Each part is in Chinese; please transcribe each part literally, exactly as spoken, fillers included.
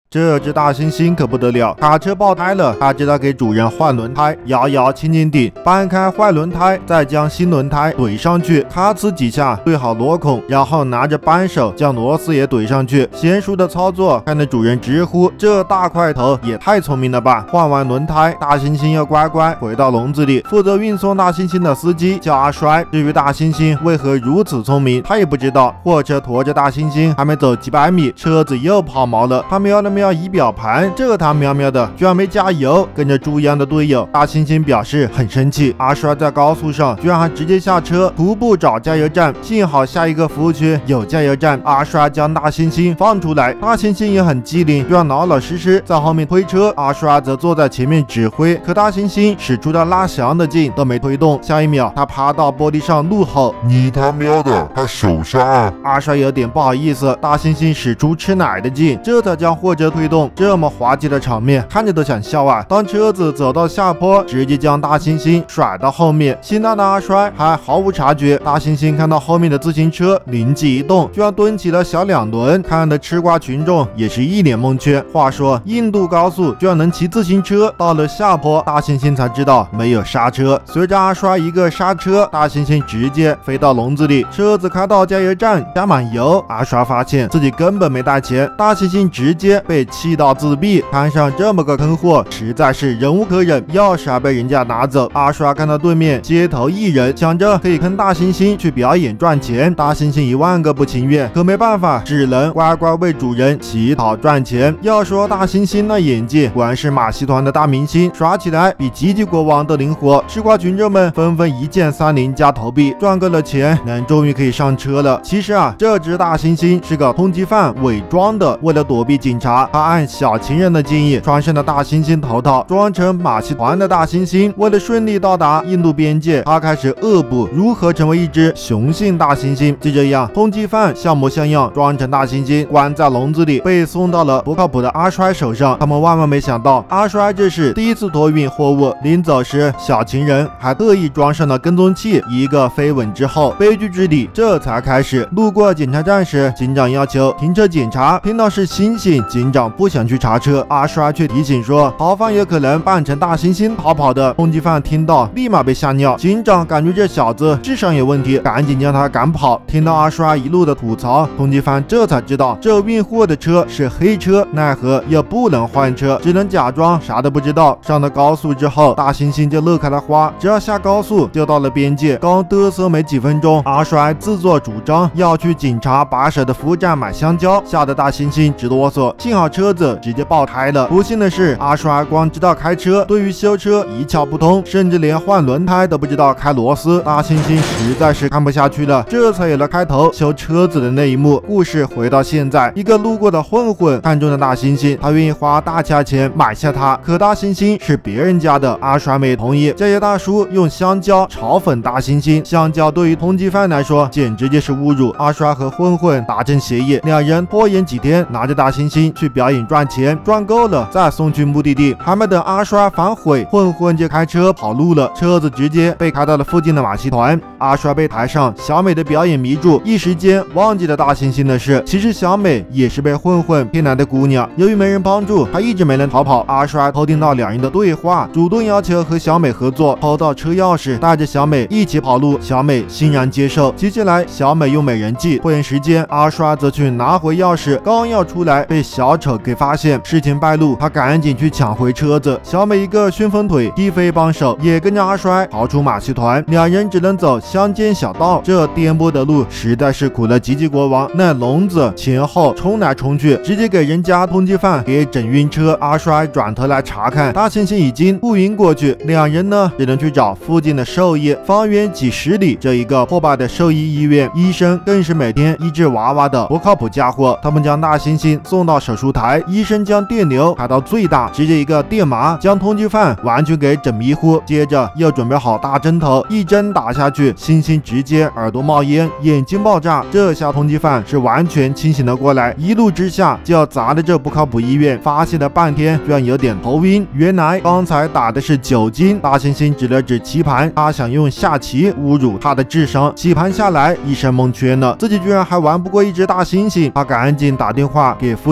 这只大猩猩可不得了，卡车爆胎了，他知道给主人换轮胎，摇摇轻轻地搬开坏轮胎，再将新轮胎怼上去，咔呲几下对好螺孔，然后拿着扳手将螺丝也怼上去。娴熟的操作，看得主人直呼这大块头也太聪明了吧！换完轮胎，大猩猩又乖乖回到笼子里。负责运送大猩猩的司机叫阿衰。至于大猩猩为何如此聪明，他也不知道。货车驮着大猩猩还没走几百米，车子又抛锚了。他瞄了瞄仪表盘，这他喵喵的居然没加油，跟着猪一样的队友。大猩猩表示很生气。阿衰在高速上居然还直接下车，徒步找加油站。幸好下一个服务区有加油站，阿衰将大猩猩放出来。大猩猩也很机灵，居然老老实实在后面推车，阿衰则坐在前面指挥。可大猩猩使出了拉翔的劲都没推动，下一秒他爬到玻璃上怒吼：“ 你他喵的，还手刹！” 阿衰有点不好意思，大猩猩使出吃奶的劲，这才将货车推动。这么滑稽的场面，看着都想笑啊！当车子走到下坡，直接将大猩猩甩到后面，心大的阿衰还毫无察觉。大猩猩看到后面的自行车，灵机一动，居然蹲起了小两轮，看的吃瓜群众也是一脸蒙圈。话说印度高速居然能骑自行车，到了下坡，大猩猩才知道没有刹车。随着阿衰一个刹车，大猩猩直接飞到笼子里。车子开到加油站，加满油，阿衰发现自己根本没带钱，大猩猩直接被气到自闭。摊上这么个坑货，实在是忍无可忍，钥匙还被人家拿走。阿衰看到对面街头艺人，想着可以坑大猩猩去表演赚钱。大猩猩一万个不情愿，可没办法，只能乖乖为主人乞讨赚钱。要说大猩猩那演技，果然是马戏团的大明星，耍起来比吉吉国王都灵活。吃瓜群众们纷纷一键三连加投币，赚够了钱，人终于可以上车了。其实啊，这只大猩猩是个通缉犯，伪装的。为了躲避警察，他按小情人的建议穿上了大猩猩头套，装成马戏团的大猩猩。为了顺利到达印度边界，他开始恶补如何成为一只雄性大猩猩。就这样，通缉犯像模像样装成大猩猩，关在笼子里，被送到了不靠谱的阿衰手上。他们万万没想到，阿衰这是第一次托运货物，临走时小情人还特意装上了跟踪器。一个飞吻之后，悲剧之旅这才开始。路过检查站时，警长要求停车检查，听到是猩猩，警长不想去查车，阿衰却提醒说逃犯有可能扮成大猩猩逃跑的。通缉犯听到立马被吓尿，警长感觉这小子智商有问题，赶紧将他赶跑。听到阿衰一路的吐槽，通缉犯这才知道这运货的车是黑车，奈何又不能换车，只能假装啥都不知道。上了高速之后，大猩猩就乐开了花，只要下高速就到了边界。刚嘚瑟没几分钟，阿衰自作主张要去警察把守的服务站买香蕉，吓得大猩猩直哆嗦。幸好车子直接爆胎了。不幸的是，阿衰光知道开车，对于修车一窍不通，甚至连换轮胎都不知道开螺丝。大猩猩实在是看不下去了，这才有了开头修车子的那一幕。故事回到现在，一个路过的混混看中了大猩猩，他愿意花大价钱买下它。可大猩猩是别人家的，阿衰没同意。加油大叔用香蕉嘲讽大猩猩，香蕉对于通缉犯来说简直就是侮辱。阿衰和混混达成协议，两人拖延几天，拿着大猩猩去表演赚钱，赚够了再送去目的地。还没等阿衰反悔，混混就开车跑路了，车子直接被开到了附近的马戏团。阿衰被台上小美的表演迷住，一时间忘记了大猩猩的事。其实小美也是被混混骗来的姑娘，由于没人帮助，她一直没能逃跑。阿衰偷听到两人的对话，主动要求和小美合作，偷到车钥匙，带着小美一起跑路。小美欣然接受。接下来小美用美人计拖延时间，阿衰则去拿回钥匙，刚要出来被小丑给发现，事情败露，他赶紧去抢回车子。小美一个旋风腿踢飞帮手，也跟着阿衰逃出马戏团，两人只能走乡间小道，这颠簸的路实在是苦了吉吉国王。那笼子前后冲来冲去，直接给人家通缉犯给整晕车。阿衰转头来查看，大猩猩已经不晕过去，两人呢只能去找附近的兽医。方圆几十里，这一个破败的兽医医院，医生更是每天医治娃娃的不靠谱家伙。他们将大猩猩送到手术台，医生将电流开到最大，直接一个电麻将通缉犯完全给整迷糊。接着又准备好大针头，一针打下去，猩猩直接耳朵冒烟，眼睛爆炸。这下通缉犯是完全清醒了过来，一怒之下就要砸了这不靠谱医院。发泄了半天，居然有点头晕，原来刚才打的是酒精。大猩猩指了指棋盘，他想用下棋侮辱他的智商。棋盘下来，一身蒙圈了，自己居然还玩不过一只大猩猩。他赶紧打电话给附近的护理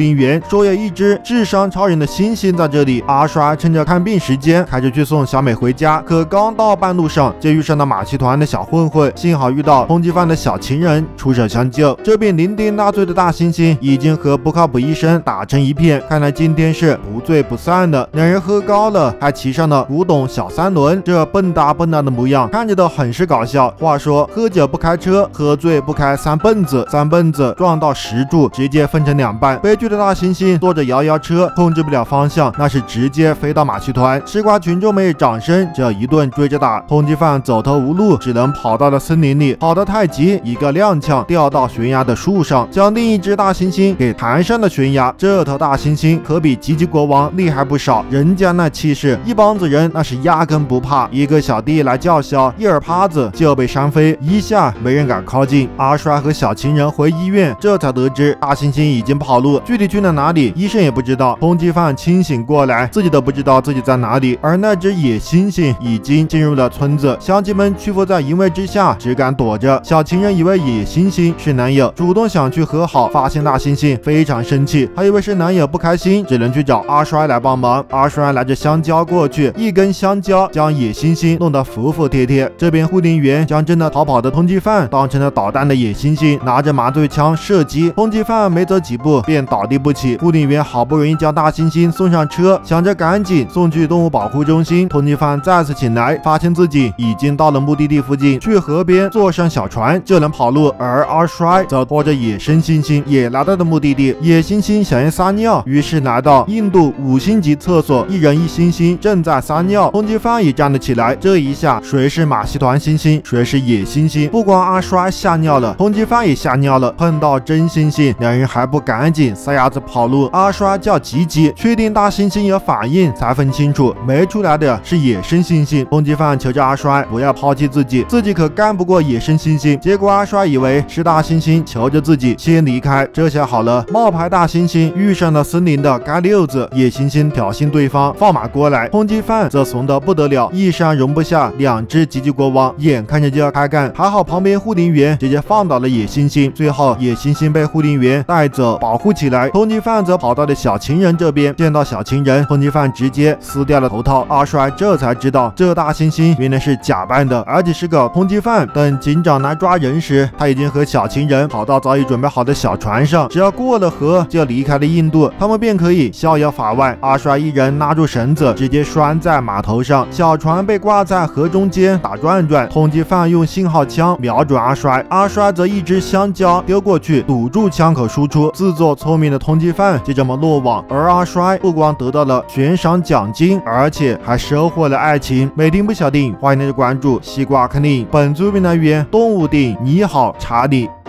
林员说有一只智商超人的猩猩在这里。阿衰趁着看病时间，开始去送小美回家，可刚到半路上就遇上了马戏团的小混混，幸好遇到通缉犯的小情人出手相救。这边酩酊大醉的大猩猩已经和不靠谱医生打成一片，看来今天是不醉不散的。两人喝高了，还骑上了古董小三轮，这蹦哒蹦哒的模样看着都很是搞笑。话说喝酒不开车，喝醉不开三蹦子，三蹦子撞到石柱，直接分成两半。悲剧的大猩猩坐着摇摇车，控制不了方向，那是直接飞到马戏团。吃瓜群众们掌声，这一顿追着打，通缉犯走投无路，只能跑到了森林里。跑得太急，一个踉跄掉到悬崖的树上，将另一只大猩猩给弹上了悬崖。这头大猩猩可比吉吉国王厉害不少，人家那气势，一帮子人那是压根不怕。一个小弟来叫嚣，一耳趴子就被扇飞，一下没人敢靠近。阿衰和小情人回医院，这才得知大猩猩已经跑路，具体去了哪里，医生也不知道。通缉犯清醒过来，自己都不知道自己在哪里，而那只野猩猩已经进入了村子。乡亲们屈服在淫威之下，只敢躲着。小情人以为野猩猩是男友，主动想去和好，发现大猩猩非常生气，还以为是男友不开心，只能去找阿衰来帮忙。阿衰拿着香蕉过去，一根香蕉将野猩猩弄得服服帖帖。这边护林员将正在逃跑的通缉犯当成了捣蛋的野猩猩，拿着麻醉枪射击。通缉犯没走几步便倒地不起，护林员好不容易将大猩猩送上车，想着赶紧送去动物保护中心。通缉犯再次醒来，发现自己已经到了目的地附近，去河边坐上小船就能跑路。而阿衰则拖着野生猩猩也来到了目的地。野猩猩想要撒尿，于是来到印度五星级厕所，一人一猩猩正在撒尿。通缉犯也站了起来，这一下谁是马戏团猩猩，谁是野猩猩？不光阿衰吓尿了，通缉犯也吓尿了。碰到真猩猩，两人还不赶紧撒丫子跑路。阿衰叫吉吉，确定大猩猩有反应才分清楚，没出来的是野生猩猩。通缉犯求着阿衰不要抛弃自己，自己可干不过野生猩猩。结果阿衰以为是大猩猩求着自己先离开，这下好了，冒牌大猩猩遇上了森林的街溜子。野猩猩挑衅对方放马过来，通缉犯则怂得不得了，一山容不下两只吉吉国王，眼看着就要开干。还好旁边护林员直接放倒了野猩猩，最后野猩猩被护林员带走保护起来。通缉犯则跑到了小情人这边，见到小情人，通缉犯直接撕掉了头套。阿衰这才知道这大猩猩原来是假扮的，而且是个通缉犯。等警长来抓人时，他已经和小情人跑到早已准备好的小船上，只要过了河就离开了印度，他们便可以逍遥法外。阿衰一人拉住绳子，直接拴在码头上，小船被挂在河中间打转转。通缉犯用信号枪瞄准阿衰，阿衰则一只香蕉丢过去堵住枪口输出。自作聪明的通缉犯就这么落网，而阿衰不光得到了悬赏奖金，而且还收获了爱情。没听不晓得，欢迎大家关注西瓜看电影，本作品来源动物电影你好查理。